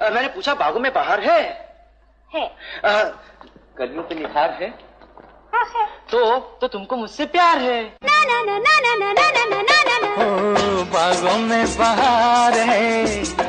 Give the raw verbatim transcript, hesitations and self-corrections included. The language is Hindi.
आ, मैंने पूछा बागों में बहार है? है। गलियों पे निखार है? हाँ है। तो तो तुमको मुझसे प्यार है? ना ना ना ना ना ना ना ना ना ना। ओ बागों में बहार है।